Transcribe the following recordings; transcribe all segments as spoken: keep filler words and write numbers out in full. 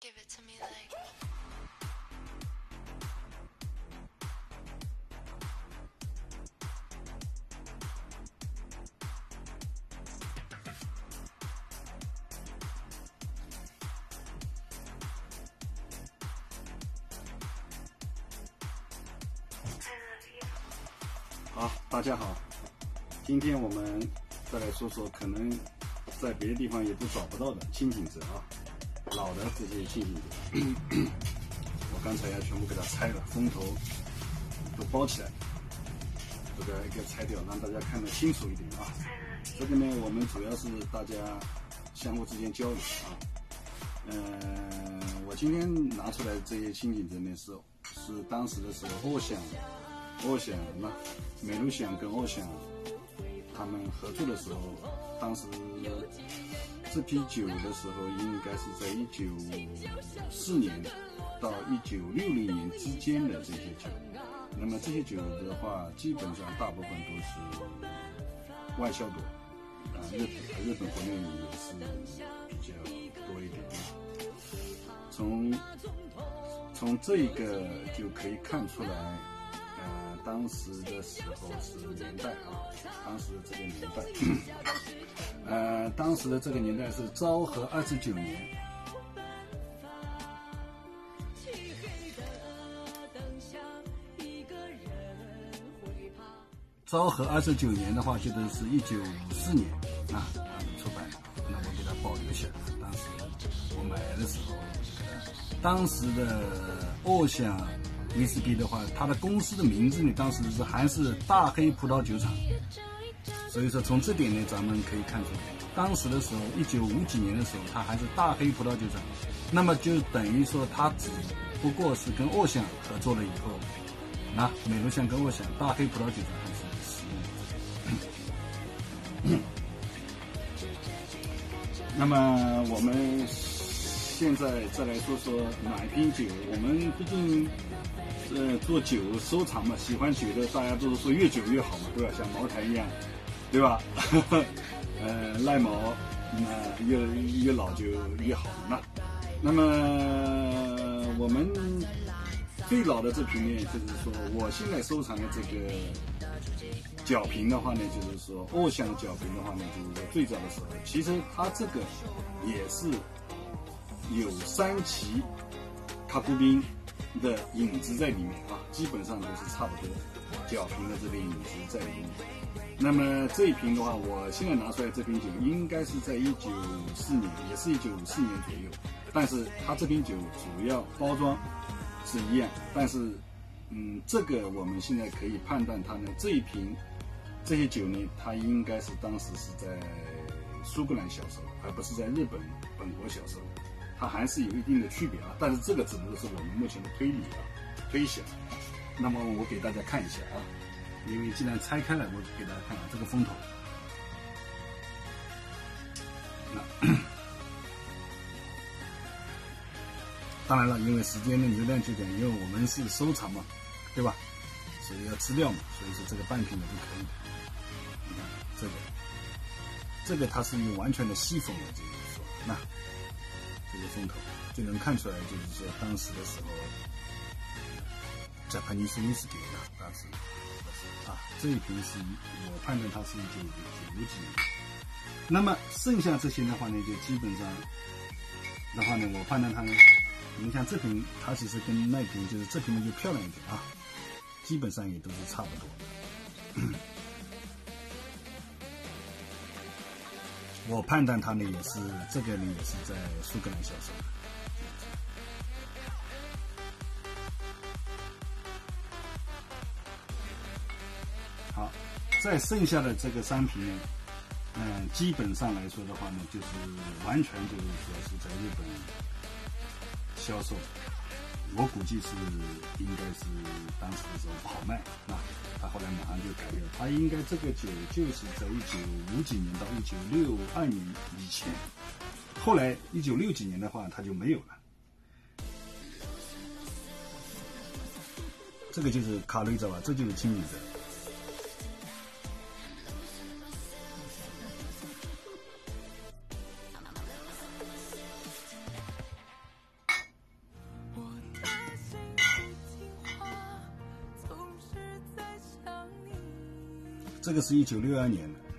Give it to me like. 好，大家好，今天我们再来说说可能在别的地方也都找不到的轻井泽啊，老的这些轻井泽。我刚才要全部给它拆了，封头都包起来，这个给拆掉，让大家看得清楚一点啊。这个呢，我们主要是大家相互之间交流啊。嗯、呃，我今天拿出来这些轻井泽呢，是是当时的时候欧想。欧想那美露想跟欧想他们合作的时候，当时这批酒的时候，应该是在一九四年到一九六零年之间的这些酒。那么这些酒的话，基本上大部分都是外销多啊，日本日本国内也是比较多一点。从从这个就可以看出来。当时的时候是年代啊，当时的这个年代，呃，当时的这个年代是昭和二十九年。昭和二十九年的话，就是一九五四年啊，他们出版，那我给它保留下来。当时我买来的时候，当时的欧想。威士忌的话，它的公司的名字呢，当时是还是大黑葡萄酒厂，所以说从这点呢，咱们可以看出来，当时的时候，一九五几年的时候，它还是大黑葡萄酒厂，那么就等于说，它只不过是跟欧想合作了以后，那美露想跟欧想，大黑葡萄酒厂还是使用。那么我们现在再来说说哪一瓶酒，我们毕竟。呃，做酒收藏嘛，喜欢酒的大家都是说越久越好嘛，对吧？像茅台一样，对吧？呃，赖茅，那、呃、越越老就越好嘛。那么我们最老的这瓶呢，就是说我现在收藏的这个角瓶的话呢，就是说欧想角瓶的话呢，就是说最早的时候，其实它这个也是有三旗卡布宾的影子在里面啊，基本上都是差不多，角瓶的这个影子在里面。那么这一瓶的话，我现在拿出来这瓶酒，应该是在一九五四年，也是一九五四年左右。但是它这瓶酒主要包装是一样，但是嗯，这个我们现在可以判断它呢，这一瓶这些酒呢，它应该是当时是在苏格兰销售，而不是在日本本国销售。它还是有一定的区别啊，但是这个只不过是我们目前的推理啊、推想。那么我给大家看一下啊，因为既然拆开了，我给大家看看这个封头。那当然了，因为时间的流量就讲，因为我们是收藏嘛，对吧？所以要吃掉嘛，所以说这个半瓶也就可以。你看这个，这个它是用完全的锡封的，这个说那。这个封头就能看出来，就是说当时的时候，Japanese whisky啊，当时啊这一瓶是我判断它是一九五几年。那么剩下这些的话呢，就基本上的话呢，我判断它呢，你看这瓶它其实跟那瓶就是这瓶就漂亮一点啊，基本上也都是差不多。我判断它呢也是这个呢也是在苏格兰销售。好，再剩下的这个三瓶呢，嗯，基本上来说的话呢，就是完全就是说是在日本销售。我估计是应该是当时的时候不好卖啊，他后来马上就改掉。他应该这个酒就是在一九五几年到一九六二年以前，后来一九六几年的话他就没有了。这个就是卡雷泽吧，这就是青米泽。 这个是一九六二年的。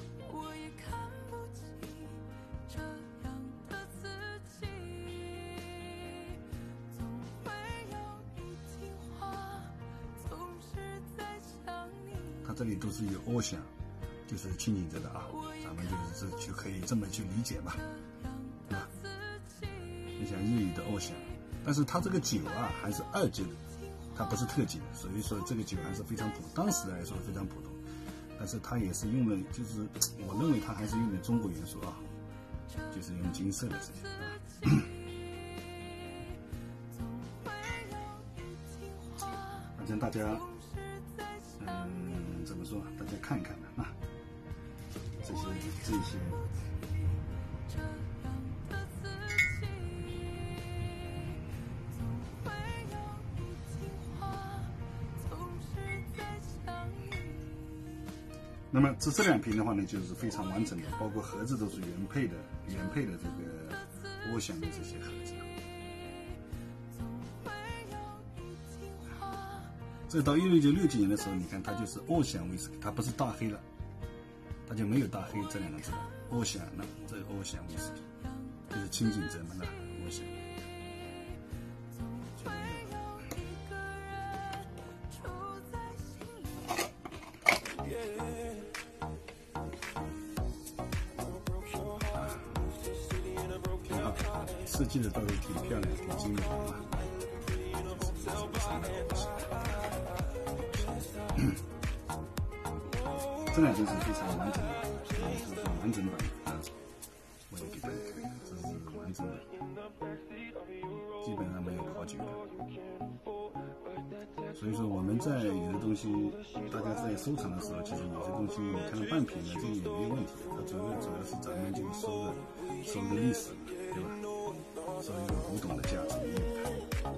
它这里都是有欧响，就是清景泽的啊，咱们就是就可以这么去理解吧，啊，你想日语的欧响，但是它这个酒啊还是二级的，它不是特级的，所以说这个酒还是非常普，当时来说非常普通，但是它也是用了，就是我认为它还是用的中国元素啊，就是用金色的这些啊。反正大家。嗯，怎么说？大家看一看吧啊，这些这些，那么这这两瓶的话呢，就是非常完整的，包括盒子都是原配的，原配的这个欧响的这些盒子。这到一九六几年的时候，你看它就是欧响威士忌，它不是大黑了，它就没有大黑这两个字了。欧响呢，这个欧响威士忌就是清景泽嘛的欧响。挺好，设计的倒是挺漂亮，挺精美的啊。这两瓶是非常完整的，这是完整版啊，我也给大家看看，这是完整的，基本上没有泡酒的。所以说我们在有的东西，大家在收藏的时候，其实有些东西你看到半瓶的，这个也没有问题，它主要主要是咱们就收的收的历史，对吧？收一个古董的价值没有它。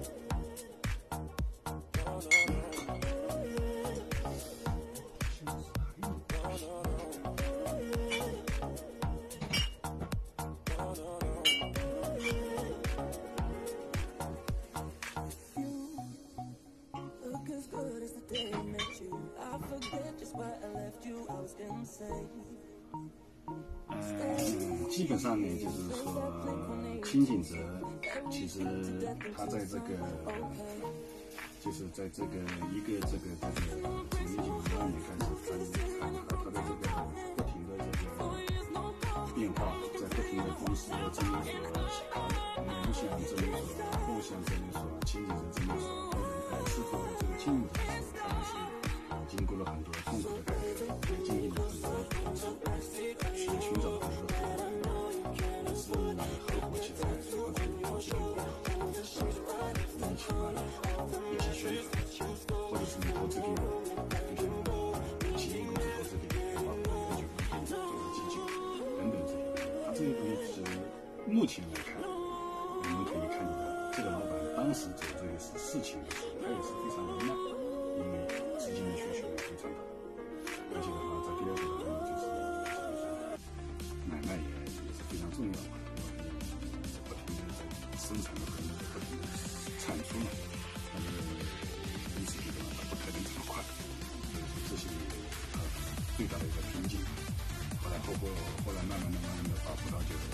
嗯，基本上呢，就是说清景泽，其实它在这个，就是在这个一个这个这个从一九五二年开始，它它它的这个不停的这个变化，在不停的公司的证券所、联想证券所、互相证券所、清景泽证券所，或者在师傅的这个清景泽的时候，它也是经过了很多痛苦的改革，也经历了很多投资，去寻找很多合伙人，也是合伙起来，或者好几个人一起嘛，一起宣传，或者是你投资给我，就像企业公司投资给你，包括研究给你做基金等等这些，它这个东西是目前来看，我们可以看到这个老板当时做这个事情的时候，他也是非常无奈。因为资金的需求也非常大，而且的话，在第二个的话呢，就是买卖也也是非常重要嘛，不停的在生产的很不停的产出嘛，但是因此这个它不可能这么快，这是它最大的一个瓶颈。后来后后后来慢慢的慢慢的把葡萄酒就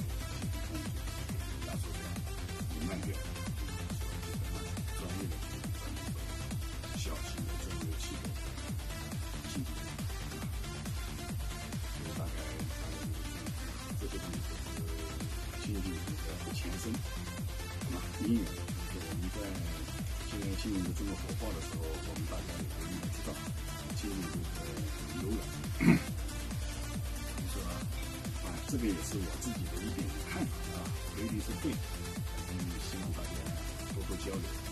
压缩掉，也卖掉，专业的小型的这个气候经济，所以大概这些东西都是经济的前身，那音乐就是我们在现在经营的这么火爆的时候，我们大家也不应该知道经营这个悠然，所以说啊，这个也是我自己的一点看法啊，不一定是对，嗯，希望大家多多交流。